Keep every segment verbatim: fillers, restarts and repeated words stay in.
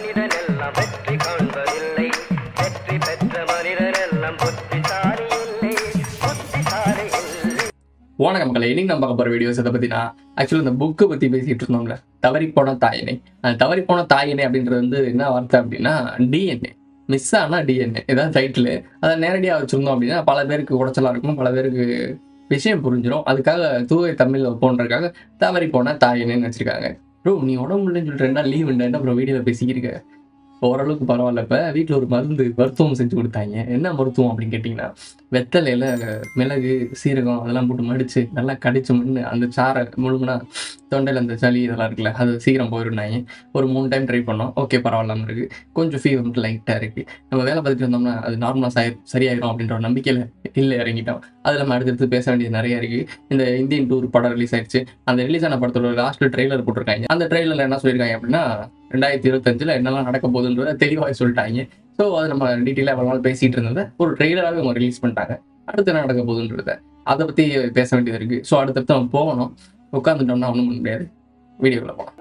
மனிதன் எல்லாம் வெற்றி காண்பதில்லை, வெற்றி பெற்ற மனிதன் எல்லாம் புத்திசாலி இல்லை, புத்திசாலி இல்லை. வணக்கம் மக்களை, இன்னைக்கு நம்ம பார்க்க போற வீடியோஸ் எதை பத்தினா, ஆக்சுவலி இந்த புக்கு பத்தி பேசிட்டு இருந்தோம்ல, தவறி போன தாயினை. அந்த தவறி போன தாயினை அப்படின்றது வந்து என்ன வார்த்தை அப்படின்னா டிஎன்ஏ, மிஸ் ஆனா டிஎன்ஏ ஏதாவது டைட்டில் அதை நேரடியாக வச்சிருந்தோம் அப்படின்னா பல பேருக்கு உடச்சலா இருக்கும், பல பேருக்கு விஷயம் புரிஞ்சிடும். அதுக்காக தூய தமிழ் போன்றதுக்காக தவறி போன தாயினேன்னு வச்சிருக்காங்க. ப்ரோ நீ உடம்பு இல்லைன்னு சொல்லிட்டு ரெண்டா லீவ் உண்டு அப்புறம் வீடியோவில் பேசிக்கிருக்க, ஓரளவுக்கு பரவாயில்ல. இப்போ வீட்டில் ஒரு மருந்து மருத்துவம் செஞ்சு கொடுத்தாங்க. என்ன மருத்துவம் அப்படின்னு கேட்டிங்கன்னா, வெத்தலையில் மிளகு சீரகம் அதெல்லாம் போட்டு மடித்து நல்லா கடிச்சு மண்ணு அந்த சாரை முழுங்கினா தொண்டையில் அந்த சளி இதெல்லாம் இருக்குல்ல அது சீக்கிரம் போயிருந்தாங்க. ஒரு மூணு டைம் ட்ரை பண்ணோம், ஓகே பரவாயில்லாமல் இருக்குது. கொஞ்சம் ஃபீவர் மட்டும் லைட்டாக இருக்குது. நம்ம வேலை பார்த்துட்டு இருந்தோம்னா அது நார்மலாக சரி சரியாயிரும் அப்படின்ற ஒரு நம்பிக்கையில் இல்லை இறங்கிட்டோம். அதில் நம்ம அடுத்தடுத்து பேச வேண்டியது நிறைய இருக்குது. இந்த இந்தியன் டூர் படம் ரிலீஸ் ஆயிடுச்சு. அந்த ரிலீஸ் ஆன படத்தோட லாஸ்ட்டில் ட்ரெய்லர் போட்டிருக்காங்க. அந்த ட்ரெய்லரில் என்ன சொல்லியிருக்காங்க அப்படின்னா, ரெண்டாயிரத்தி இருபத்தஞ்சில் என்னெல்லாம் நடக்க போகுதுன்றத தெளிவாக சொல்லிட்டாங்க. ஸோ அது நம்ம டீட்டெயிலாக எவ்வளோ நாள் பேசிகிட்டு இருந்ததை ஒரு ட்ரெய்லராகவே அவங்க ரிலீஸ் பண்ணிட்டாங்க. அடுத்து என்ன நடக்க போகுதுன்றத அதை பற்றி பேச வேண்டியது இருக்குது. ஸோ அடுத்தடுத்து நம்ம போகணும். உட்காந்துட்டோம்னா ஒன்றும் பண்ண முடியாது. வீடியோக்குள்ள போகலாம்.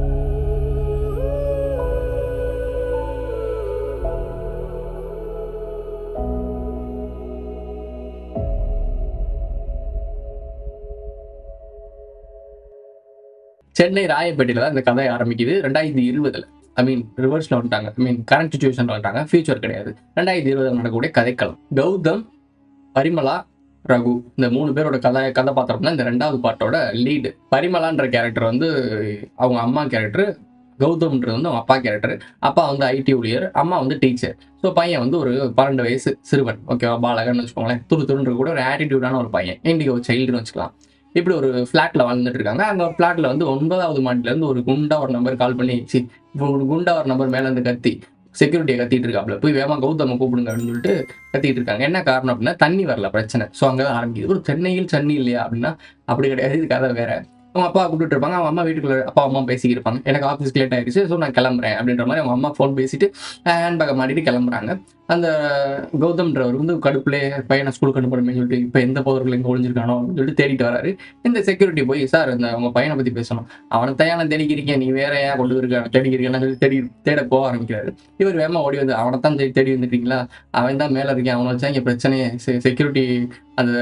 சென்னை ராயப்பேட்டையில் தான் இந்த கதை ஆரம்பிக்குது. ரெண்டாயிரத்தி இருபதுல ஐ மீன் ரிவர்ஸ்ல வந்துட்டாங்க. ஐ மீன் கரண்ட் சுச்சுவேஷன்ல வந்துட்டாங்க, ஃபியூச்சர் கிடையாது. ரெண்டாயிரத்தி இருபதுல நடக்கக்கூடிய கதைக்களம். கௌதம், பரிமளா, ரகு இந்த மூணு பேரோட கதை கதாபாத்திரம் தான் இந்த ரெண்டாவது பாட்டோட லீடு. பரிமளான்ற கேரக்டர் வந்து அவங்க அம்மா கேரக்டர், கௌதம்ன்றது வந்து அவங்க அப்பா கேரக்டர். அப்பா வந்து ஐடி ஊழியர், அம்மா வந்து டீச்சர். ஸோ பையன் வந்து ஒரு பன்னெண்டு வயசு சிறுவன், ஓகேவா, பாலகன்னு வச்சுக்கோங்களேன். துரு துருன்ற கூட ஒரு ஆட்டிடியூடான ஒரு பையன், இண்டிகோ சைல்டுன்னு வச்சுக்கலாம். இப்படி ஒரு ஃப்ளாட்டில் வாழ்ந்துட்டு இருக்காங்க. அங்கே ஒரு ஃப்ளாட்டில் வந்து ஒன்பதாவது மாடிலேருந்து ஒரு குண்டா ஒரு நம்பர் கால் பண்ணி சி ஒரு குண்டா ஒரு நம்பர் மேலேருந்து கத்தி செக்யூரிட்டியை கத்திட்டு இருக்காப்புல, போய் வேமா கௌதம கூப்பிடுங்க அப்படின்னு சொல்லிட்டு கத்திட்டு இருக்காங்க. என்ன காரணம் அப்படின்னா தண்ணி வரல பிரச்சனை. ஸோ அங்கே தான் ஆரம்பிக்குது. ஒரு சென்னையில் தண்ணி இல்லையா அப்படின்னா அப்படி கிடையாது, இது கதை வேற. அவங்க அப்பா கூப்பிட்டு இருப்பாங்க, அவங்க அம்மா வீட்டுக்குள்ள அப்பா அம்மா பேசிக்கிட்டு இருப்பாங்க. எனக்கு ஆஃபீஸ்க்கு லேட் ஆயிடுச்சு, ஸோ நான் கிளம்புறேன் அப்படின்ற மாதிரி அவங்க அம்மா ஃபோன் பேசிட்டு ஹேண்ட் பேக்கை மாட்டிட்டு கிளம்புறாங்க. அந்த கௌதம்ன்றவர் வந்து கடுப்புலே பையனை ஸ்கூலுக்கு அனுப்பணுமே சொல்லிட்டு இப்போ எந்த பகுதியில் எங்கே ஒழிஞ்சிருக்கானோ அப்படின்னு சொல்லிட்டு தேடிட்டு வராரு. இந்த செக்யூரிட்டி போய், சார் இந்த உங்கள் பையனை பற்றி பேசணும், அவனை தயானை தேடிக்கிறீங்க, நீ வேற ஏன் கொண்டு இருக்க தேடிக்கிறீங்கன்னு சொல்லி தேடி தேட போக ஆரம்பிக்கிறாரு. இவர் வேமா ஓடி வந்து, அவனை தான் தேடி வந்துட்டீங்களா, அவன் தான் மேலே இருக்கேன், அவனை வச்சா இங்கே பிரச்சனையே. செக்யூரிட்டி அந்த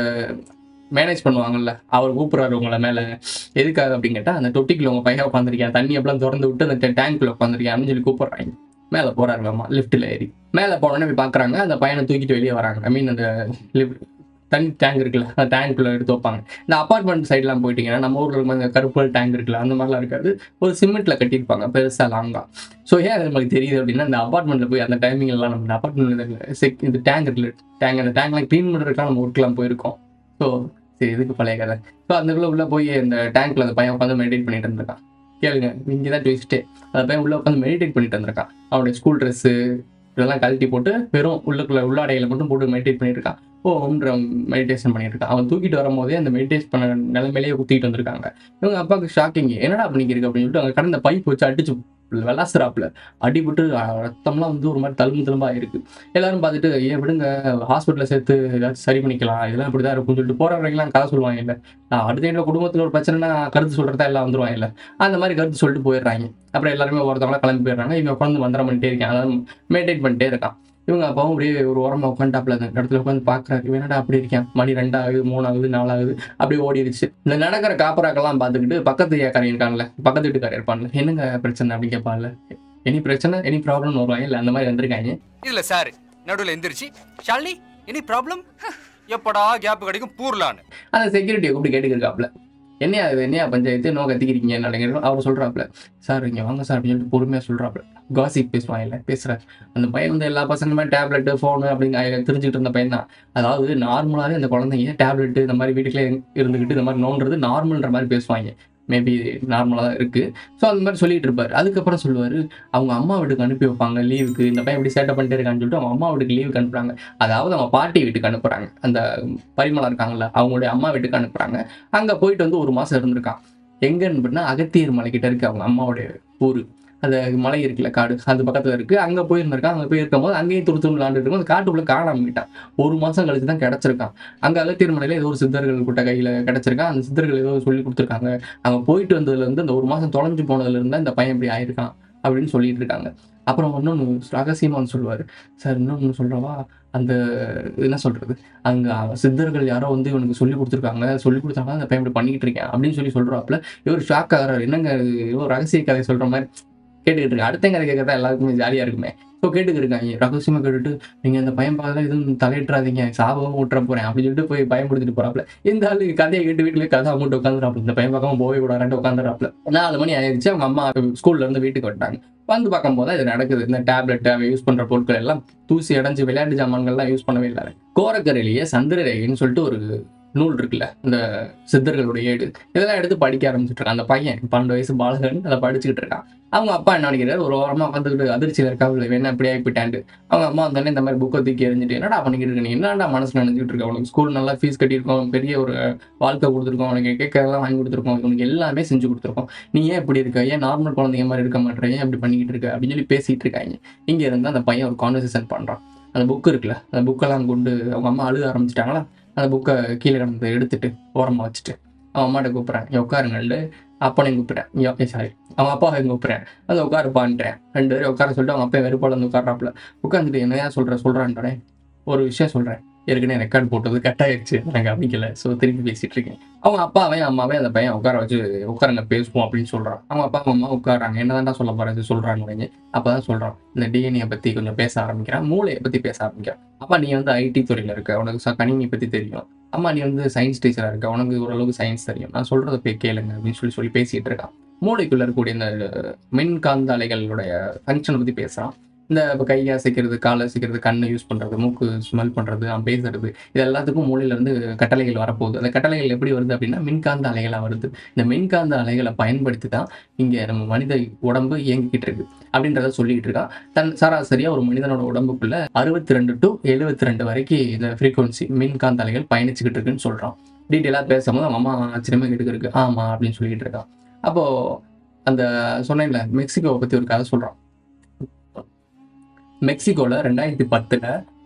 மேனேஜ் பண்ணுவாங்கல்ல, அவர் கூப்பிட்றாரு உங்களை மேலே, எதுக்காக அப்படின்னு கேட்டால், அந்த தொட்டிக்குள்ள உங்கள் பையன் உட்காந்துருக்கேன், தண்ணி எப்பலாம் திறந்து விட்டு அந்த டேங்க்குள்ள உட்காந்துருக்கேன் அப்படின்னு சொல்லி கூப்பிட்றாங்க. மேலே போறாரு வேமா, லிஃப்ட்டில் ஏறி மேலே போனோன்னே போய் பார்க்குறாங்க, அந்த பையனை தூக்கிட்டு வெளியே வராங்க. ஐ மீன் அந்த லிஃப்ட் தண்ணி டேங்க் இருக்குல்ல, அந்த டேங்க்குள்ளே எடுத்து வைப்பாங்க. இந்த அப்பார்ட்மெண்ட் சைட்லாம் போயிட்டீங்கன்னா நம்ம ஊரில் இருக்கும் அந்த கருப்பு டேங்க் இருக்குல்ல, அந்த மாதிரிலாம் இருக்காது, ஒரு சிமெண்ட்டில் கட்டியிருப்பாங்க பெருசாக லாங்கா. ஸோ ஏன் அது நமக்கு தெரியுது அப்படின்னா, இந்த அப்பார்ட்மெண்ட்டில் போய் அந்த டைமிங்லாம் நம்ம அப்பார்ட்மெண்ட் செக் இந்த டேங்க் இருக்குல்ல, டேங்க் அந்த டேங்க்லாம் க்ளீன் பண்ணுறதுக்காக நம்ம ஒர்க்கெலாம் போயிருக்கோம். ஸோ சரி, இதுக்கு பழைய கதை. ஸோ அதுக்குள்ளே உள்ளே போய் அந்த டேங்க்கில் அந்த பையன் உட்காந்து மெடிடேட் பண்ணிட்டு இருந்திருக்கான். கேளுங்க, இங்கே தான் ட்விஸ்ட்டே. அந்த பையன் உள்ளே உட்காந்து மெடிடேட் பண்ணிட்டு இருந்திருக்கான். அவனுடைய ஸ்கூல் ட்ரெஸ்ஸு இதெல்லாம் கழட்டி போட்டு வெறும் உள்ளுக்குள்ள உள்ளாடைகளை மட்டும் போட்டு மெடிடேட் பண்ணிட்டு இருக்கான். ஓ ஓம்ன்ற மெடிடேஷன் பண்ணிட்டு இருக்கான். அவன் தூக்கிட்டு வரும்போதே அந்த மெடிடேஷன் பண்ண நிலைமையிலேயே குத்திட்டு வந்திருக்காங்க. இவங்க அப்பாவுக்கு ஷாக்கிங், என்னடா பண்ணிக்கிருக்கு அப்படின்னு சொல்லிட்டு அவங்க கடந்த பைப் வச்சு அடிச்சு வெளாசுறாப்புல அடிபட்டு ரத்தம்லாம் வந்து ஒரு மாதிரி தழும்பு தழும்பா இருக்கு. எல்லாரும் பார்த்துட்டு ஏன் விடுங்க, ஹாஸ்பிட்டலில் சேர்த்து ஏதாச்சும் சரி பண்ணிக்கலாம், இதெல்லாம் இப்படிதான் இருக்கும்னு சொல்லிட்டு போறவங்கலாம் கதை சொல்லுவாங்க. இல்லை அடுத்த டைம்ல குடும்பத்தில் ஒரு பிரச்சனைனா கருத்து சொல்றதா எல்லாம் வந்துருவாங்க. இல்லை அந்த மாதிரி கருத்து சொல்லிட்டு போயிடுறாங்க. அப்புறம் எல்லாருமே ஒருத்தவங்களா கிளம்பி போயிடுறாங்க. இவங்க உட்காந்து மந்திரம் பண்ணிட்டே இருக்கேன், அதாவது மெடிடேட் பண்ணிட்டே இருக்கான். இவங்க அப்பாவும் அப்படியே ஒரு ஓரமாக உட்காந்துட்டாப்புல அந்த இடத்துல உட்காந்து பார்க்குறாரு. என்னடா அப்படி இருக்கேன், மணி ரெண்டாகுது மூணாகுது நாலாகுது அப்படியே ஓடிடுச்சு. இந்த நடக்கிற காப்பராக்கெல்லாம் பார்த்துக்கிட்டு பக்கத்து ஏக்காரன் இருக்காங்கல்ல, பக்கத்து வீட்டுக்காரர் இருப்பான்ல, என்னங்க பிரச்சனை அப்படின்னு கேட்பான்ல, எனி பிரச்சனை எனி ப்ராப்ளம் வருவாங்க. இல்லை அந்த மாதிரி வந்திருக்காங்க. இல்ல சார் நடுவில் எந்திரிச்சு ஷாலினி எனி ப்ராப்ளம் எப்படா கேப் கிடைக்கும் பூர்லான்னு அந்த செக்யூரிட்டியை கூப்பிட்டு கேட்டுக்கிருக்காப்புல, என்னையா அது என்னையா பஞ்சாயத்து நோ கத்திக்கிறீங்க என்ன அவர் சொல்றாப்புல. சார் இங்கே வாங்க சார் அப்படின்னு சொல்லிட்டு பொறுமையாக சொல்றாப்புல. காசிப் பேசுவாங்க, இல்லை பேசுறாரு. அந்த பையன் வந்து எல்லா பசங்களுமே டேப்லெட்டு ஃபோனு அப்படிங்க தெரிஞ்சுக்கிட்டு இருந்த பையன் தான். அதாவது நார்மலாகவே அந்த குழந்தைங்க டேப்லெட்டு இந்த மாதிரி வீட்டுக்குள்ளே இருந்துக்கிட்டு இந்த மாதிரி நோண்டுறது நார்மல்ன்ற மாதிரி பேசுவாங்க. மேபி நார்மலாக தான் இருக்குது. ஸோ அந்த மாதிரி சொல்லிட்டு இருப்பார். அதுக்கப்புறம் சொல்லுவார், அவங்க அம்மா வீட்டுக்கு அனுப்பி வைப்பாங்க லீவுக்கு, இந்த பையன் இப்படி சேட்டை பண்ணிட்டே இருக்கான்னு சொல்லிட்டு அவங்க அம்மா வீட்டுக்கு லீவுக்கு அனுப்புகிறாங்க. அதாவது அவங்க பாட்டி வீட்டுக்கு அனுப்புகிறாங்க. அந்த பரிமளா இருக்காங்கல்ல, அவங்களுடைய அம்மா வீட்டுக்கு அனுப்புகிறாங்க. அங்கே போயிட்டு வந்து ஒரு மாதம் இருந்திருக்கான். எங்கன்னு பார்த்தீங்கன்னா அகத்தியர் மலைக்கிட்ட இருக்குது அவங்க அம்மாவுடைய ஊர். அந்த மலை இருக்குல்ல, காடு அது பக்கத்தில் இருக்குது. அங்கே போயிருந்திருக்கான். அங்கே போய் இருக்கும்போது அங்கேயும் துரு துரு விளாண்டுட்டு இருக்கும். அந்த காட்டுக்குள்ளே காணாம போயிட்டான். ஒரு மாதம் கழிச்சு தான் கிடச்சிருக்கான். அங்கே அகத்தியர் மலையில் ஏதோ ஒரு சித்தர்கள் கூட்ட கையில் கிடச்சிருக்கான். அந்த சித்தர்கள் ஏதோ சொல்லி கொடுத்துருக்காங்க. அங்கே போயிட்டு வந்ததுலேருந்து அந்த ஒரு மாதம் தொலைஞ்சு போனதுலேருந்து இந்த பையன் இப்படி ஆயிருக்கான் அப்படின்னு சொல்லிட்டு இருக்காங்க. அப்புறம் இன்னொன்று ரகசியமாக வந்து சொல்லுவார், சார் இன்னொன்று சொல்கிறவா, அந்த என்ன சொல்கிறது, அங்கே சித்தர்கள் யாரோ வந்து இவனுக்கு சொல்லி கொடுத்துருக்காங்க, சொல்லி கொடுத்தாங்க அந்த பையன் இப்படி பண்ணிக்கிட்டு இருக்கேன் அப்படின்னு சொல்லி சொல்கிறாப்புல. இவர் ஷாக் ஆகிறார், என்னங்க ஏதோ ரகசிய கதை சொல்கிற மாதிரி கேட்டுக்கிட்டு இருக்கேன். அடுத்த கதை கேட்கறதா எல்லாருக்குமே ஜாலியாக இருக்குமே. ஸோ கேட்டுக்கிட்டு இருக்காங்க, ரகசியமாக கேட்டுட்டு, நீங்கள் அந்த பையன் பார்க்கலாம் எதுவும் தலையிட்டுறாதீங்க, சாபம் விட்டுற போகிறேன் அப்படின்னு சொல்லிட்டு போய் பயன்படுத்திட்டு போகிறாப்புல. இந்த ஆள் கதையை கேட்டு வீட்டிலேயே கதை அமௌண்ட் உட்காந்துறாப்புல, இந்த பையன் பார்க்காம போவே கூடாது உட்காந்துறாப்புல. நாலு மணி ஆயிடுச்சு, அவங்க அம்மா ஸ்கூல்ல இருந்து வீட்டுக்கு வந்துட்டாங்க. வந்து பார்க்கும்போது இது நடக்குது. இந்த டேப்லெட் அவ யூஸ் பண்ணுற பொருட்கள் எல்லாம் தூசி அடைஞ்சு விளையாட்டு ஜாமான்கள்லாம் யூஸ் பண்ணவே இல்லை. கோரக்கரையிலேயே சந்திரரேகைன்னு சொல்லிட்டு ஒரு நூல் இருக்குல்ல, இந்த சித்தர்களுடைய ஏடு, இதெல்லாம் எடுத்து படிக்க ஆரம்பிச்சுட்டு இருக்கான் அந்த பையன். பன்னெண்டு வயசு பாலகன் அதை படிச்சுக்கிட்டு இருக்கான். அவங்க அப்பா என்ன நினைக்கிறாரு, ஒரு ஓரமா உட்காந்துக்கிட்டு அதிர்ச்சியில் இருக்கா, இல்லை வேணா இப்படி ஆகிப்பிட்டாண்டு. அவங்க அம்மா வந்தோடனே இந்த மாதிரி புக்கை தூக்கி எறிஞ்சிட்டு, என்னடா பண்ணிக்கிட்டு இருக்க, நீ என்னடா மனசு நினைச்சிட்டு இருக்க, உனக்கு ஸ்கூல் நல்லா ஃபீஸ் கட்டியிருக்கோம், பெரிய ஒரு வாழ்க்கை கொடுத்துருக்கோம், உனக்கு கேட்கறதெல்லாம் வாங்கி கொடுத்துருக்கோம், உனக்கு எல்லாமே செஞ்சு கொடுத்துருக்கோம், நீ ஏன் இப்படி இருக்க, ஏன் நார்மல் குழந்தைங்க மாதிரி இருக்க மாட்டேற, ஏன் இப்படி பண்ணிக்கிட்டு இருக்க அப்படின்னு சொல்லி பேசிட்டு இருக்காங்க. இங்க இருந்து அந்த பையன் ஒரு கான்வர்சேஷன் பண்றான். அந்த புக்கு இருக்குல்ல, அந்த புக்கெல்லாம் கொண்டு அவங்க அம்மா அழுக ஆரம்பிச்சிட்டாங்களா, அந்த புக்கை கீழே கிடந்து எடுத்துட்டு ஓரமாக வச்சுட்டு அவன் அம்மாட்ட கூப்பிட்றேன், இங்கே உட்காருங்கள்ட்டு அப்பனையும் கூப்பிட்றேன், இங்கே சாரி அவன் அப்பாவை கூப்பிட்றேன், அதை உட்காருப்பான்றேன். ரெண்டு பேரும் உட்கார சொல்லிட்டு அவங்க அப்பா வெறுப்பால் வந்து உட்காராப்புல. உட்காந்துட்டு என்னையா சொல்கிற சொல்கிறான்டே, ஒரு விஷயம் சொல்கிறேன், ஏற்கனவே ரெக்கார்ட் போட்டது கட் ஆயிடுச்சு, எனக்கு கவனிக்கல, ஸோ திருப்பி பேசிகிட்டு இருக்கேன். அவங்க அப்பாவே அம்மாவே அந்த பையன் உட்கார வச்சு உட்காருங்க பேசுவோம் அப்படின்னு சொல்கிறான். அவங்க அப்பா அம்மா உட்காராங்க, என்னதான்டா சொல்ல போகிறது சொல்கிறாங்க. அப்போ தான் சொல்கிறான், இந்த டிஎன்ஏ பற்றி கொஞ்சம் பேச ஆரம்பிக்கிறான், மூளையை பற்றி பேச ஆரம்பிக்கிறான். அப்பா நீ வந்து ஐடி துறையில் இருக்க, உனக்கு கணினி பற்றி தெரியும், அம்மா நீ வந்து சயின்ஸ் டீச்சராக இருக்க, உனக்கு ஓரளவுக்கு சயின்ஸ் தெரியும், நான் சொல்கிறத போய் கேளுங்க அப்படின்னு சொல்லி சொல்லி பேசிகிட்டு இருக்கான். மூளைக்குள்ளே இருக்கக்கூடிய இந்த மின்காந்த அலைகளுடைய ஃபங்க்ஷனை பற்றி பேசுகிறான். இந்த இப்போ கையை அசைக்கிறது, காலை அசைக்கிறது, கண்ணை யூஸ் பண்ணுறது, மூக்கு ஸ்மெல் பண்ணுறது, அவன் பேசுறது, இது எல்லாத்துக்கும் மூளையிலேருந்து கட்டளைகள் வரப்போகுது. அந்த கட்டளைகள் எப்படி வருது அப்படின்னா மின்காந்த அலைகளாக வருது. இந்த மின்காந்த அலைகளை பயன்படுத்தி தான் இங்கே நம்ம மனித உடம்பு இயங்கிக்கிட்டு இருக்கு அப்படின்றத சொல்லிக்கிட்டு இருக்கான். தன் சராசரியாக ஒரு மனிதனோட உடம்புக்குள்ள அறுபத்தி ரெண்டு டு எழுபத்தி ரெண்டு வரைக்கும் இந்த ஃப்ரீக்வன்சி மின்காந்த அலைகள் பயணிச்சுக்கிட்டு இருக்குன்னு சொல்கிறான். டீட்டெயிலாக பேசும்போது அவங்க அம்மா ஆச்சரியமாக கேட்டுக்கு இருக்கு, ஆமாம் அப்படின்னு சொல்லிட்டு இருக்கான். அப்போது அந்த சொன்னேன்ல மெக்சிகோவை பற்றி ஒரு கதை சொல்கிறான். மெக்சிகோவில் ரெண்டாயிரத்தி பத்தில்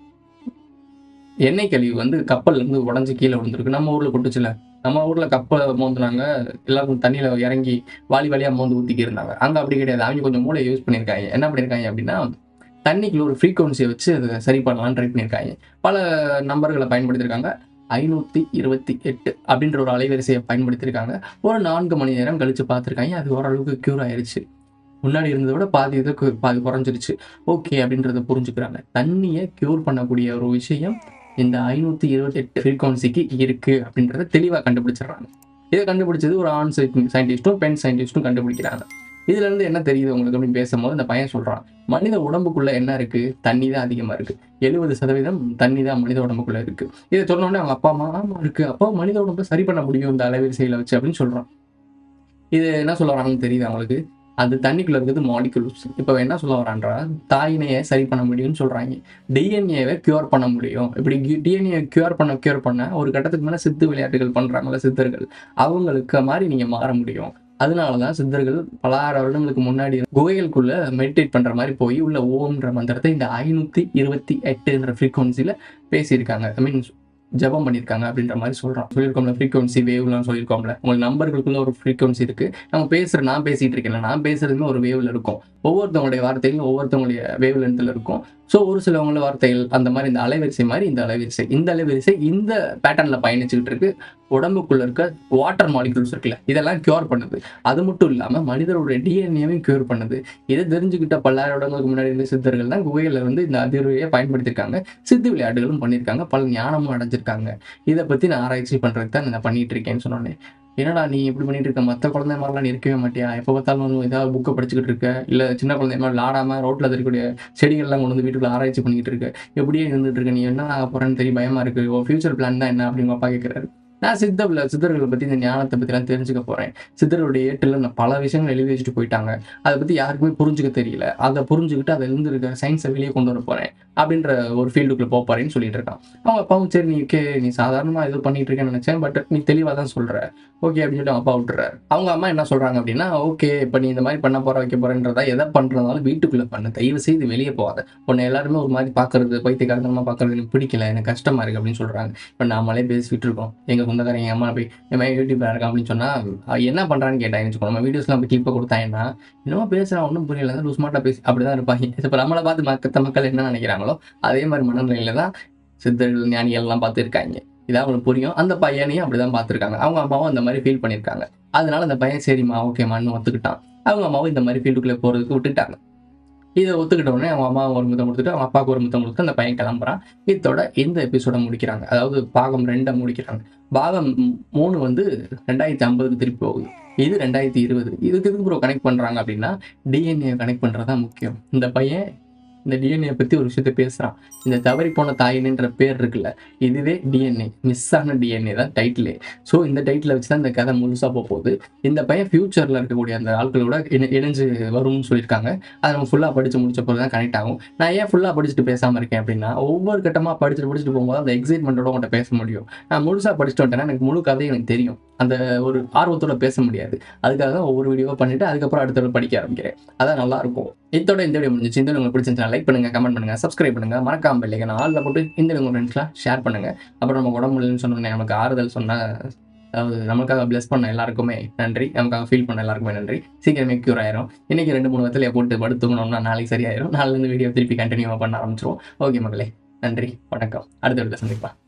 எண்ணெய் கழிவு வந்து கப்பல்லேருந்து உடஞ்சி கீழே விழுந்துருக்கு. நம்ம ஊரில் கொட்டுச்சுல, நம்ம ஊரில் கப்பலை மோந்துனாங்க, எல்லாருக்கும் தண்ணியில் இறங்கி வாலி வாலியாக மோந்து ஊற்றிக்கி இருந்தாங்க. அங்கே அப்படி கிடையாது, அவங்க கொஞ்சம் மூளையை யூஸ் பண்ணியிருக்காங்க. என்ன பண்ணியிருக்காங்க அப்படின்னா, தண்ணிக்குள்ள ஒரு ஃப்ரீக்வன்சியை வச்சு அதை சரி பண்ணலான்னு ட்ரை பண்ணியிருக்காங்க. பல நம்பர்களை பயன்படுத்தியிருக்காங்க. ஐநூற்றி இருபத்தி எட்டு அப்படின்ற ஒரு அலைவரிசையை பயன்படுத்தியிருக்காங்க. ஒரு நான்கு மணி நேரம் கழித்து பார்த்துருக்காங்க, அது ஓரளவுக்கு க்யூர் ஆயிடுச்சு. முன்னாடி இருந்ததை விட பாதி இதுக்கு பாதி குறைஞ்சிருச்சு. ஓகே அப்படின்றத புரிஞ்சுக்கிறாங்க. தண்ணியை க்யூர் பண்ணக்கூடிய ஒரு விஷயம் இந்த ஐநூற்றி இருபத்தி எட்டு ஃப்ரீக்வன்சிக்கு இருக்குது அப்படின்றத தெளிவாக கண்டுபிடிச்சிடுறாங்க. இதை கண்டுபிடிச்சது ஒரு ஆண் சயின்டிஸ்ட்டும் பெண் சயின்டிஸ்ட்டும் கண்டுபிடிக்கிறாங்க. இதுலேருந்து என்ன தெரியுது உங்களுக்கு அப்படின்னு பேசும்போது இந்த பையன் சொல்கிறான், மனித உடம்புக்குள்ளே என்ன இருக்குது, தண்ணி தான் அதிகமாக இருக்குது. எழுபது சதவீதம் தண்ணி தான் மனித உடம்புக்குள்ளே இருக்குது. இதை சொன்னோடனே அவங்க அப்பா அம்மா ஆமாம் இருக்குது, அப்போ மனித உடம்பை சரி பண்ண முடியும் இந்த அலைவரிசையில் வச்சு அப்படின்னு சொல்கிறான். இது என்ன சொல்ல வராங்கன்னு தெரியுது அவங்களுக்கு. அது தண்ணிக்குள்ள இருக்கிறது மாலிகுல்ஸ். இப்போ என்ன சொல்ல வரான்றா, தாயினையை சரி பண்ண முடியும்னு சொல்றாங்க. டிஎன்ஏவை கியூர் பண்ண முடியும். இப்படி டிஎன்ஏ கியூர் பண்ண கியூர் பண்ண ஒரு கட்டத்துக்கு மேலே சித்து விளையாட்டுகள் பண்றாங்கல்ல சித்தர்கள், அவங்களுக்கு மாதிரி நீங்க மாற முடியும். அதனாலதான் சித்தர்கள் பலாயிரம் வருடங்களுக்கு முன்னாடி குகைகளுக்குள்ள மெடிடேட் பண்ற மாதிரி போய் உள்ள ஓம்ன்ற மந்திரத்தை இந்த ஐநூத்தி இருபத்தி எட்டுன்ற ஃப்ரீக்வன்சில பேசியிருக்காங்க. ஐ மீன் ஜபம் பண்ணியிருக்காங்க அப்படின்ற மாதிரி சொல்கிறான். சொல்லியிருக்கோம்ல ஃப்ரீக்வன்சி வேவ்லாம் சொல்லியிருக்கோம்ல, உங்களுக்கு நம்பர்களுக்குள்ள ஒரு ஃப்ரீக்வன்சி இருக்குது. நம்ம பேசுகிற நான் பேசிகிட்டு இருக்கேன், நான் பேசுகிறதுமே ஒரு வேவில் இருக்கும். ஒவ்வொருத்தவங்களுடைய வார்த்தைகளும் ஒவ்வொருத்தவங்களுடைய வேவ் லென்த்தில் இருக்கும். ஸோ ஒரு சிலவங்கள வார்த்தைகள் அந்த மாதிரி இந்த அலைவரிசை மாதிரி இந்த அலைவரிசை இந்த அலைவரிசை இந்த பேட்டர்னில் பயணிச்சுக்கிட்டு இருக்கு. உடம்புக்குள்ள இருக்க வாட்டர் மாலிகுல்ஸ் இருக்குல்ல, இதெல்லாம் கியூர் பண்ணுது. அது மட்டும் இல்லாமல் மனிதருடைய டிஎன்ஏவையும் கியூர் பண்ணுது. இதை தெரிஞ்சுக்கிட்ட பல்லாயிரம் வருடங்களுக்கு முன்னாடி இருந்த சித்தர்கள் தான் குகையில் வந்து இந்த அதிர்வையை பயன்படுத்தியிருக்காங்க. சித்து விளையாட்டுகளும் பண்ணியிருக்காங்க, பல ஞானமும் அடைஞ்சிருக்காங்க. இதை பற்றி நான் ஆராய்ச்சி பண்ணுறதுக்கு தான் நான் பண்ணிட்டு இருக்கேன்னு சொன்னோன்னே, என்னடா நீ எப்படி பண்ணிட்டு இருக்க, மற்ற குழந்தை மாதிரிலாம் நீ இருக்கவே மாட்டியா, எப்போ பார்த்தாலும் ஏதாவது புக்கை படிச்சுக்கிட்டு இருக்க, இல்லை சின்ன குழந்தை மாதிரி விளாடாமல் ரோட்டில் இருக்கக்கூடிய செடிகள்லாம் கொண்டு வந்து வீட்டுக்குள்ள ஆராய்ச்சி பண்ணிக்கிட்டு இருக்க, எப்படியே இருந்துட்டு இருக்க, நீ என்ன ஆக போறேன்னு தெரியும், பயமா இருக்கு, ஓ ஃபியூச்சர் பிளான் தான் என்ன அப்படின்னு அப்பா கேட்குறாரு. நான் சித்தவில் சித்தர்களை பற்றி இந்த ஞானத்தை பற்றிலாம் தெரிஞ்சுக்க போகிறேன். சித்தர்களுடைய ஏட்டில் நான் பல விஷயங்கள் எழுதி வச்சுட்டு போயிட்டாங்க, அதை பற்றி யாருக்குமே புரிஞ்சுக்க தெரியல, அதை புரிஞ்சுக்கிட்டு அதை இருந்து இருக்க சயின்ஸை வெளியே கொண்டு வர போகிறேன் அப்படின்ற ஒரு ஃபீல்டுக்குள்ளே போக போகிறேன்னு சொல்லிட்டு இருக்கான். அவங்க அப்பாவும் சரி நீ ஓகே நீ சாதாரணமாக ஏதோ பண்ணிட்டு இருக்கேன்னு நினச்சேன், பட் நீ தெளிவாக தான் சொல்கிற, ஓகே அப்படின்னு சொல்லிட்டு அவங்க அப்பா விட்டுறாரு. அவங்க அம்மா என்ன சொல்கிறாங்க அப்படின்னா, ஓகே இப்போ நீ இந்த மாதிரி பண்ண போகிற வைக்க போகிறேன்றதா எதை பண்ணுறதாலும் வீட்டுக்குள்ளே பண்ணு, தயவு செய்து வெளியே போகாத, உன்னை எல்லாருமே ஒரு மாதிரி பார்க்கறது பைத்தியக்காரத்தனமாக பார்க்கறது எனக்கு பிடிக்கல, எனக்கு கஷ்டமாக இருக்குது அப்படின்னு சொல்கிறாங்க. இப்போ நாமளே பேசிகிட்டு இருக்கோம், எங்கள் சொந்தக்காரங்க எங்கள் அம்மா போய் இந்த மாதிரி யூடியூப்ல இருக்கான் அப்படின்னு சொன்னால் என்ன பண்ணுறான்னு கேட்டாங்க வச்சுக்கோ. நம்ம வீடியோஸ்லாம் அப்படி கிளிப்பை கொடுத்தாங்கன்னா என்னமோ பேசுகிறான் ஒன்றும் புரியல லூஸ் ஸ்மார்ட்டாக பேசி அப்படி தான் இருப்பாங்க. இப்போ நம்மளை பார்த்து மற்ற மக்கள் என்ன நினைக்கிறாங்களோ அதே மாதிரி மனநிலையில தான் சித்தர்கள் ஞானிகள்லாம் பார்த்துருக்காங்க. இதான் அவங்களுக்கு புரியும். அந்த பையனையும் அப்படி தான் பார்த்துருக்காங்க. அவங்க அம்மாவும் அந்த மாதிரி ஃபீல் பண்ணியிருக்காங்க. அதனால அந்த பையன் சரிம்மா ஓகேம்மான்னு ஒத்துக்கிட்டான். அவங்க அம்மாவும் இந்த மாதிரி ஃபீல்டுக்குள்ளே போகிறதுக்கு விட்டுட்டாங்க. இதை ஒத்துக்கிட்ட உடனே அவங்க அம்மா ஒரு முத்தம் கொடுத்துட்டு அவங்க அப்பாவுக்கு ஒரு முத்தம் கொடுத்து அந்த பையன் கிளம்புறான். இதோட இந்த எபிசோட முடிக்கிறாங்க. அதாவது பாகம் ரெண்டை முடிக்கிறாங்க. பாகம் மூணு வந்து ரெண்டாயிரத்தி ஐம்பதுக்கு திருப்பி போகுது. இது ரெண்டாயிரத்தி இருபது. இதுக்கு எதுக்கு ப்ரோ கனெக்ட் பண்ணுறாங்க அப்படின்னா டிஎன்ஏ கனெக்ட் பண்ணுறது தான் முக்கியம். இந்த பையன் இந்த டிஎன்ஏ பற்றி ஒரு விஷயத்த பேசுகிறான். இந்த தவறி போன தாயின்ன்ற பேர் இருக்குல்ல, இதுவே டிஎன்ஏ, மிஸ் ஆன டிஎன்ஏ தான் டைட்டிலே. ஸோ இந்த டைட்டில் வச்சு தான் இந்த கதை முழுசாக போக போகுது. இந்த பையன் ஃபியூச்சரில் இருக்கக்கூடிய அந்த ஆட்களோட இணை இணைஞ்சு வரும்னு சொல்லியிருக்காங்க. அதை நம்ம ஃபுல்லாக படித்து முடிச்ச போது தான் கனெக்ட் ஆகும். நான் ஏன் ஃபுல்லாக படிச்சுட்டு பேசாமல் இருக்கேன் அப்படின்னா, ஒவ்வொரு கட்டமாக படிச்சுட்டு படிச்சுட்டு போகும்போது அந்த எக்ஸைட்மெண்ட்டோட உங்கள்கிட்ட பேச முடியும். நான் முழுசாக படிச்சுட்டு வந்துட்டேன்னா எனக்கு முழு கதையும் எனக்கு தெரியும். அந்த ஒரு ஆர்வத்தோட பேச முடியாது. அதுக்காக தான் ஒவ்வொரு வீடியோவாக பண்ணிவிட்டு அதுக்கப்புறம் அடுத்த படிக்க ஆரம்பிக்கிறேன். அதான் நல்லாயிருக்கும். இதோட இந்த வீடியோ முடிஞ்சிச்சு. இந்த உங்களுக்கு பிடிச்சிருந்தா லைக் பண்ணுங்க, கமெண்ட் பண்ணுங்க, சப்ஸ்கிரைப் பண்ணுங்க, மறக்காம பெல்லைக்கன் நான் ஆளில் போட்டு இந்த உங்கள் ஃப்ரெண்ட்ஸ்லாம் ஷேர் பண்ணுங்க. அப்புறம் நம்ம உடம்பு முடியலன்னு சொன்னோன்னே நமக்கு ஆறுதல் சொன்ன, அதாவது நமக்காக பிளஸ் பண்ண எல்லாருக்குமே நன்றி, நமக்காக ஃபீல் பண்ண எல்லாருக்குமே நன்றி. சீக்கிரமே க்யூர் ஆயிரும். இன்னைக்கு ரெண்டு மூணு வத்திலையை போட்டு படுத்துக்கணும்னா நாளைக்கு சரியாயிரும். நாளிலேருந்து வீடியோ திருப்பி கண்டினியூவாக பண்ண ஆரம்பிச்சிருவோம். ஓகே மக்களே, நன்றி, வணக்கம். அடுத்த வீடியோ சந்திப்பா.